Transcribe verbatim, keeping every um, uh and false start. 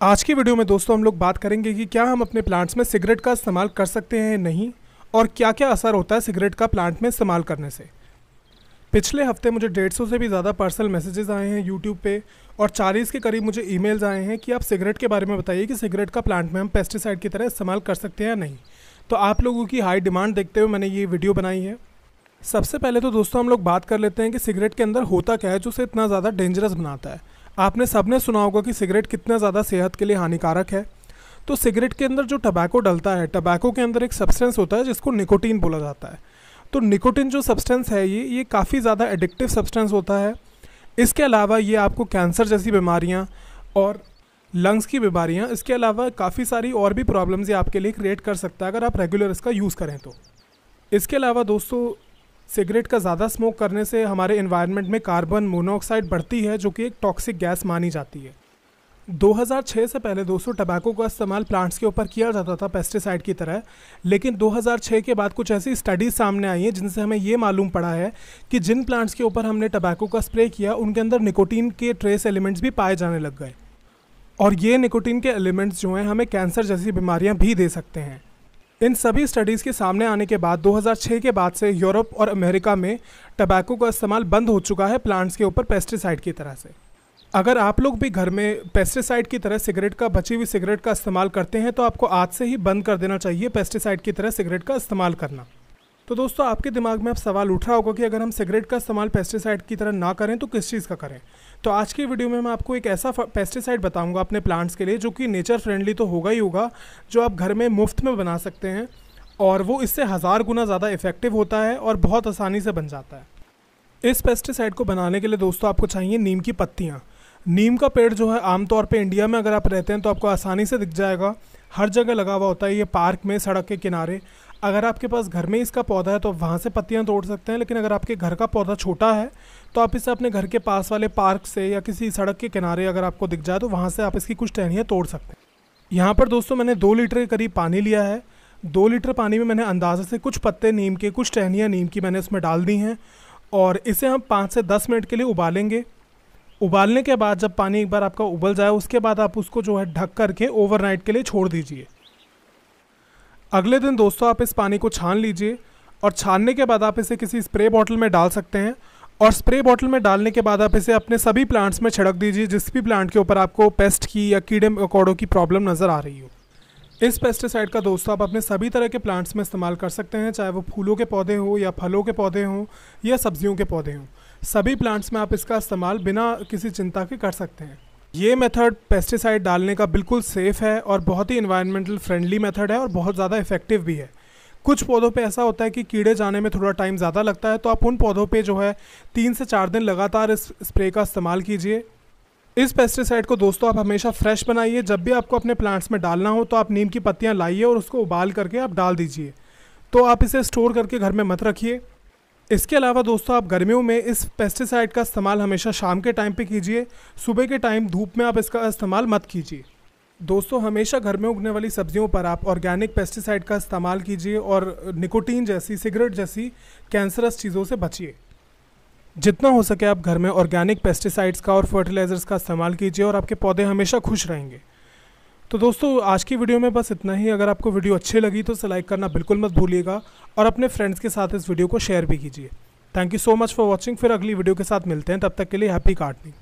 आज की वीडियो में दोस्तों हम लोग बात करेंगे कि क्या हम अपने प्लांट्स में सिगरेट का इस्तेमाल कर सकते हैं या नहीं, और क्या क्या असर होता है सिगरेट का प्लांट में इस्तेमाल करने से। पिछले हफ्ते मुझे डेढ़ सौ से भी ज़्यादा पर्सनल मैसेजेस आए हैं यूट्यूब पे और चालीस के करीब मुझे ईमेल्स आए हैं कि आप सिगरेट के बारे में बताइए कि सिगरेट का प्लांट में हम पेस्टिसाइड की तरह इस्तेमाल कर सकते हैं या नहीं। तो आप लोगों की हाई डिमांड देखते हुए मैंने ये वीडियो बनाई है। सबसे पहले तो दोस्तों हम लोग बात कर लेते हैं कि सिगरेट के अंदर होता क्या है जो उसे इतना ज़्यादा डेंजरस बनाता है। आपने सबने सुना होगा कि सिगरेट कितना ज़्यादा सेहत के लिए हानिकारक है। तो सिगरेट के अंदर जो टबैको डलता है, टबैको के अंदर एक सब्सटेंस होता है जिसको निकोटीन बोला जाता है। तो निकोटीन जो सब्सटेंस है ये ये काफ़ी ज़्यादा एडिक्टिव सब्सटेंस होता है। इसके अलावा ये आपको कैंसर जैसी बीमारियाँ और लंग्स की बीमारियाँ, इसके अलावा काफ़ी सारी और भी प्रॉब्लम्स ये आपके लिए क्रिएट कर सकता है अगर आप रेगुलर इसका यूज़ करें तो। इसके अलावा दोस्तों सिगरेट का ज़्यादा स्मोक करने से हमारे एनवायरनमेंट में कार्बन मोनोऑक्साइड बढ़ती है जो कि एक टॉक्सिक गैस मानी जाती है। दो हज़ार छह से पहले दोस्तों टबैको का इस्तेमाल प्लांट्स के ऊपर किया जाता था पेस्टिसाइड की तरह, लेकिन दो हज़ार छह के बाद कुछ ऐसी स्टडीज़ सामने आई हैं जिनसे हमें ये मालूम पड़ा है कि जिन प्लांट्स के ऊपर हमने टबैको का स्प्रे किया उनके अंदर निकोटीन के ट्रेस एलिमेंट्स भी पाए जाने लग गए, और ये निकोटीन के एलिमेंट्स जो हैं हमें कैंसर जैसी बीमारियाँ भी दे सकते हैं। इन सभी स्टडीज़ के सामने आने के बाद दो हज़ार छह के बाद से यूरोप और अमेरिका में टबैको का इस्तेमाल बंद हो चुका है प्लांट्स के ऊपर पेस्टिसाइड की तरह से। अगर आप लोग भी घर में पेस्टिसाइड की तरह सिगरेट का बची हुई सिगरेट का इस्तेमाल करते हैं तो आपको आज से ही बंद कर देना चाहिए पेस्टिसाइड की तरह सिगरेट का इस्तेमाल करना। तो दोस्तों आपके दिमाग में अब सवाल उठ रहा होगा कि अगर हम सिगरेट का इस्तेमाल पेस्टिसाइड की तरह ना करें तो किस चीज़ का करें। तो आज की वीडियो में मैं आपको एक ऐसा पेस्टिसाइड बताऊंगा अपने प्लांट्स के लिए जो कि नेचर फ्रेंडली तो होगा ही होगा, जो आप घर में मुफ्त में बना सकते हैं, और वो इससे हज़ार गुना ज़्यादा इफेक्टिव होता है और बहुत आसानी से बन जाता है। इस पेस्टिसाइड को बनाने के लिए दोस्तों आपको चाहिए नीम की पत्तियाँ। नीम का पेड़ जो है आमतौर पे इंडिया में अगर आप रहते हैं तो आपको आसानी से दिख जाएगा, हर जगह लगा हुआ होता है ये, पार्क में, सड़क के किनारे। अगर आपके पास घर में इसका पौधा है तो वहाँ से पत्तियाँ तोड़ सकते हैं, लेकिन अगर आपके घर का पौधा छोटा है तो आप इसे अपने घर के पास वाले पार्क से या किसी सड़क के किनारे अगर आपको दिख जाए तो वहाँ से आप इसकी कुछ टहनियाँ तोड़ सकते हैं। यहाँ पर दोस्तों मैंने दो लीटर के करीब पानी लिया है। दो लीटर पानी में मैंने अंदाज़े से कुछ पत्ते नीम के, कुछ टहनियाँ नीम की मैंने उसमें डाल दी हैं, और इसे हम पाँच से दस मिनट के लिए उबालेंगे। उबालने के बाद जब पानी एक बार आपका उबल जाए उसके बाद आप उसको जो है ढक करके ओवरनाइट के लिए छोड़ दीजिए। अगले दिन दोस्तों आप इस पानी को छान लीजिए, और छानने के बाद आप इसे किसी स्प्रे बॉटल में डाल सकते हैं, और स्प्रे बॉटल में डालने के बाद आप इसे अपने सभी प्लांट्स में छिड़क दीजिए जिस भी प्लांट के ऊपर आपको पेस्ट की या कीड़े मकोड़ों की प्रॉब्लम नज़र आ रही हो। इस पेस्टिसाइड का दोस्तों आप अपने सभी तरह के प्लांट्स में इस्तेमाल कर सकते हैं, चाहे वो फूलों के पौधे हो या फलों के पौधे हों या सब्जियों के पौधे हों। सभी प्लांट्स में आप इसका इस्तेमाल बिना किसी चिंता के कर सकते हैं। ये मेथड पेस्टिसाइड डालने का बिल्कुल सेफ़ है और बहुत ही इन्वायरमेंटल फ्रेंडली मेथड है और बहुत ज़्यादा इफेक्टिव भी है। कुछ पौधों पे ऐसा होता है कि कीड़े जाने में थोड़ा टाइम ज़्यादा लगता है, तो आप उन पौधों पे जो है तीन से चार दिन लगातार इस स्प्रे का इस्तेमाल कीजिए। इस पेस्टिसाइड को दोस्तों आप हमेशा फ्रेश बनाइए। जब भी आपको अपने प्लांट्स में डालना हो तो आप नीम की पत्तियां लाइए और उसको उबाल करके आप डाल दीजिए। तो आप इसे स्टोर करके घर में मत रखिए। इसके अलावा दोस्तों आप गर्मियों में इस पेस्टिसाइड का इस्तेमाल हमेशा शाम के टाइम पे कीजिए, सुबह के टाइम धूप में आप इसका इस्तेमाल मत कीजिए। दोस्तों हमेशा घर में उगने वाली सब्जियों पर आप ऑर्गेनिक पेस्टिसाइड का इस्तेमाल कीजिए और निकोटीन जैसी, सिगरेट जैसी कैंसरस चीज़ों से बचिए। जितना हो सके आप घर में ऑर्गेनिक पेस्टिसाइड्स का और फर्टिलाइजर्स का इस्तेमाल कीजिए और आपके पौधे हमेशा खुश रहेंगे। तो दोस्तों आज की वीडियो में बस इतना ही। अगर आपको वीडियो अच्छी लगी तो इसे लाइक करना बिल्कुल मत भूलिएगा और अपने फ्रेंड्स के साथ इस वीडियो को शेयर भी कीजिए। Thank you so much for watching. फिर अगली वीडियो के साथ मिलते हैं, तब तक के लिए हैप्पी गार्डनिंग।